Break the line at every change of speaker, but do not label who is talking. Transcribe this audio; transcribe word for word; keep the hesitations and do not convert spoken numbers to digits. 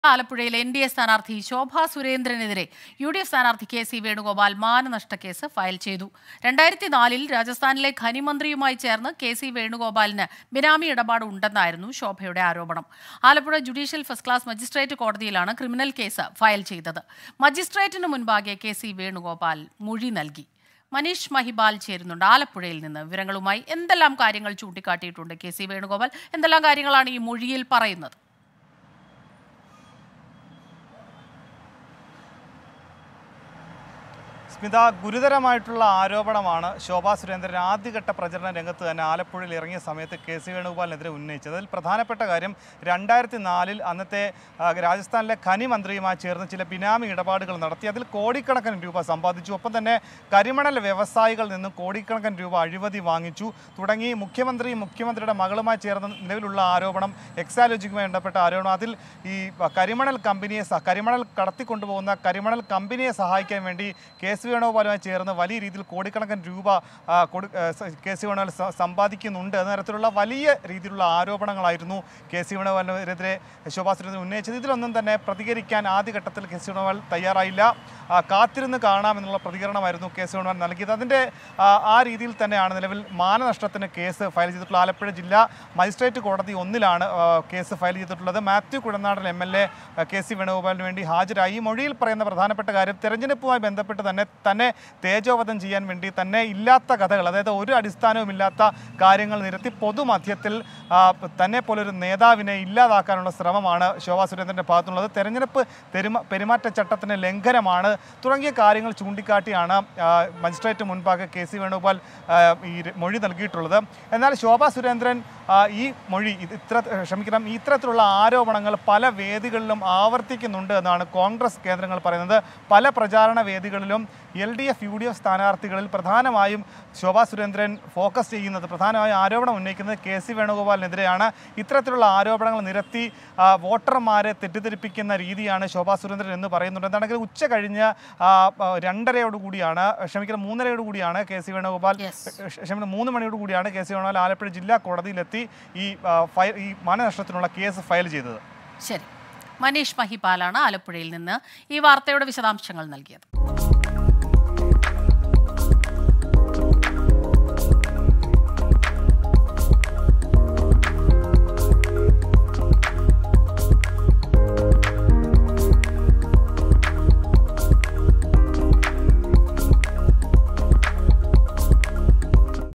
ആലപ്പുഴയിൽ N D A സ്ഥാനാർത്ഥി ശോഭാ സുരേന്ദ്രനെതിരെ യു ഡി എഫ് സ്ഥാനാർത്ഥി കെ സി വേണുഗോപാൽ മാനനഷ്ട കേസ് ഫയൽ ചെയ്തു. രണ്ടായിരത്തി നാലിൽ രാജസ്ഥാനിലെ ഖനിമന്ത്രിയുമായി ചേർന്ന് കെ സി വേണുഗോപാലിന് ബിനാമി ഇടപാട് ഉണ്ടെന്നായിരുന്നു ശോഭയുടെ ആരോപണം. Alappuzha judicial first class magistrate കോടതിയിലാണ് ക്രിമിനൽ കേസ് ഫയൽ ചെയ്തത്. മജിസ്ട്രേറ്റിന് മുൻപാകെ കെ സി വേണുഗോപാൽ മൊഴി നൽകി. മനീഷ് മഹിപാൽ ചേരുന്നുണ്ട് ആലപ്പുഴയിൽ നിന്ന്. വിവരങ്ങളുമായി എന്തെല്ലാം കാര്യങ്ങൾ ചൂണ്ടിക്കാട്ടിയിട്ടുണ്ട് കെ സി വേണുഗോപാൽ? എന്തെല്ലാം കാര്യങ്ങളാണ് ഈ മൊഴിയിൽ പറയുന്നത്?
സ്മിത, ഗുരുതരമായിട്ടുള്ള ആരോപണമാണ് ശോഭാ സുരേന്ദ്രൻ ആദ്യഘട്ട പ്രചരണ രംഗത്ത് തന്നെ ആലപ്പുഴയിൽ ഇറങ്ങിയ സമയത്ത് കെ സി വേണുഗോപാലിനെതിരെ ഉന്നയിച്ചത്. അതിൽ പ്രധാനപ്പെട്ട കാര്യം രണ്ടായിരത്തി നാലിൽ അന്നത്തെ രാജസ്ഥാനിലെ ഖനി മന്ത്രിയുമായി ചേർന്ന് ചില ബിനാമി ഇടപാടുകൾ നടത്തി. അതിൽ കോടിക്കണക്കിന് രൂപ സമ്പാദിച്ചു. ഒപ്പം തന്നെ കരിമണൽ വ്യവസായികളിൽ നിന്നും കോടിക്കണക്കിന് രൂപ അഴിമതി വാങ്ങിച്ചു തുടങ്ങി മുഖ്യമന്ത്രിയും മുഖ്യമന്ത്രിയുടെ മകളുമായി ചേർന്ന് നിലവിലുള്ള ആരോപണം, എക്സാലോജിക്കുമായി ബന്ധപ്പെട്ട ആരോപണം. അതിൽ ഈ കരിമണൽ കമ്പനിയെ കരിമണൽ കടത്തിക്കൊണ്ടുപോകുന്ന കരിമണൽ കമ്പനിയെ സഹായിക്കാൻ വേണ്ടി കെ സി വേണുഗോപാലുമായി ചേർന്ന് വലിയ രീതിയിൽ കോടിക്കണക്കിന് രൂപ കെ സി വേണുഗോപാൽ സമ്പാദിക്കുന്നുണ്ട് എന്ന തരത്തിലുള്ള വലിയ രീതിയിലുള്ള ആരോപണങ്ങളായിരുന്നു കെ സി വേണുഗോപാലിനെതിരെ ശോഭാ സുരേന്ദ്രൻ ഉന്നയിച്ചത്. ഇതിലൊന്നും തന്നെ പ്രതികരിക്കാൻ ആദ്യഘട്ടത്തിൽ കെ സി വേണുഗോപാൽ തയ്യാറായില്ല. കാത്തിരുന്ന് കാണാമെന്നുള്ള പ്രതികരണമായിരുന്നു കെ സി വേണുഗോപാൽ നൽകിയത്. അതിൻ്റെ ആ രീതിയിൽ തന്നെയാണ് നിലവിൽ മാനനഷ്ടത്തിന് കേസ് ഫയൽ ചെയ്തിട്ടുള്ളത്. ആലപ്പുഴ ജില്ലാ മജിസ്ട്രേറ്റ് കോടതി ഒന്നിലാണ് കേസ് ഫയൽ ചെയ്തിട്ടുള്ളത്. Mathew Kuzhalnadan M L A K C വേണുഗോപാലിന് വേണ്ടി ഹാജരായി. ഈ മൊഴിയിൽ പറയുന്ന പ്രധാനപ്പെട്ട കാര്യം, തെരഞ്ഞെടുപ്പുമായി ബന്ധപ്പെട്ട് തന്നെ തന്നെ തേജോവധം ചെയ്യാൻ വേണ്ടി തന്നെ ഇല്ലാത്ത കഥകൾ, അതായത് ഒരു അടിസ്ഥാനവുമില്ലാത്ത കാര്യങ്ങൾ നിരത്തി പൊതുമധ്യത്തിൽ തന്നെ പോലൊരു നേതാവിനെ ഇല്ലാതാക്കാനുള്ള ശ്രമമാണ് ശോഭാ സുരേന്ദ്രൻ്റെ ഭാഗത്തുള്ളത്. തെരഞ്ഞെടുപ്പ് പെരുമാ പെരുമാറ്റച്ചട്ടത്തിന് ലംഘനമാണ് തുടങ്ങിയ കാര്യങ്ങൾ ചൂണ്ടിക്കാട്ടിയാണ് മജിസ്ട്രേറ്റ് മുൻപാകെ കെ സി വേണുഗോപാൽ ഈ മൊഴി നൽകിയിട്ടുള്ളത്. എന്നാൽ ശോഭാ സുരേന്ദ്രൻ ഈ മൊഴി ഇത്ര ക്ഷമിക്കണം ഇത്തരത്തിലുള്ള ആരോപണങ്ങൾ പല വേദികളിലും ആവർത്തിക്കുന്നുണ്ട് എന്നാണ് കോൺഗ്രസ് കേന്ദ്രങ്ങൾ പറയുന്നത്. പല പ്രചാരണ വേദികളിലും L D F U D F സ്ഥാനാർത്ഥികളിൽ പ്രധാനമായും ശോഭാ സുരേന്ദ്രൻ ഫോക്കസ് ചെയ്യുന്നത്, പ്രധാനമായും ആരോപണം ഉന്നയിക്കുന്നത് കെ സി വേണുഗോപാലിനെതിരെയാണ്. ഇത്തരത്തിലുള്ള ആരോപണങ്ങൾ നിരത്തി വോട്ടർമാരെ തെറ്റിദ്ധരിപ്പിക്കുന്ന രീതിയാണ് ശോഭാ സുരേന്ദ്രൻ എന്ന് പറയുന്നുണ്ട്. എന്താണെങ്കിൽ ഉച്ച കഴിഞ്ഞ് രണ്ടരയോടുകൂടിയാണ് ക്ഷമിക്കണം മൂന്നരയോടുകൂടിയാണ് കെ സി വേണുഗോപാൽ ക്ഷമിക്കണം മൂന്ന് മണിയോടുകൂടിയാണ് കെ സി വേണുഗോപാൽ ആലപ്പുഴ ജില്ലാ കോടതിയിലെത്തി ഈ ഈ മാനനഷ്ടത്തിനുള്ള കേസ് ഫയൽ ചെയ്തത്.
ശരി, മനീഷ് മഹിപാലാണ് ആലപ്പുഴയിൽ നിന്ന് ഈ വാർത്തയുടെ വിശദാംശങ്ങൾ നൽകിയത്.